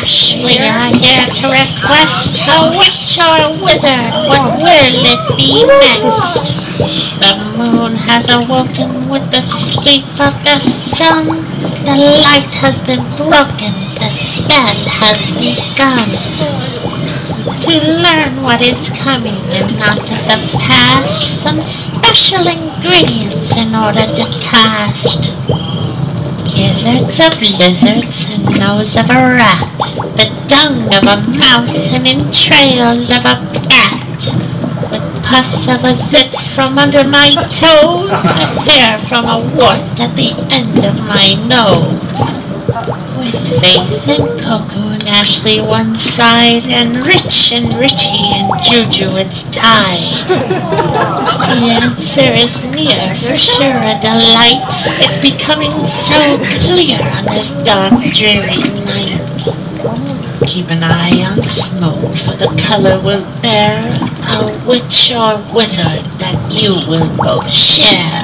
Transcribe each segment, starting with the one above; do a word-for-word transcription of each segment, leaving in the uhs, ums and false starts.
Hush, we are here to request a witch or wizard. What will it be next? The moon has awoken with the sleep of the sun. The light has been broken, the spell has begun. To learn what is coming and out of the past, some special ingredients in order to cast. Gizzards of lizards and nose of a rat, the dung of a mouse and entrails of a bat, with pus of a zit from under my toes, and hair from a wart at the end of my nose. With Faith and Coco and Ashley one side, and Rich and Richie and Juju its tide. The answer is near, for sure a delight. It's becoming so clear on this dark, dreary night. Keep an eye on smoke, for the color will bear a witch or wizard that you will both share.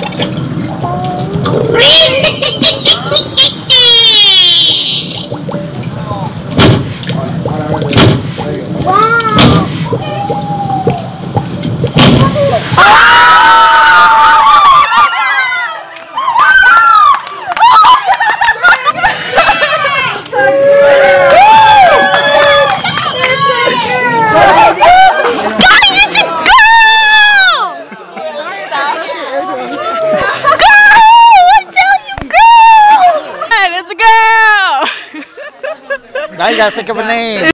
Now you gotta think of a name.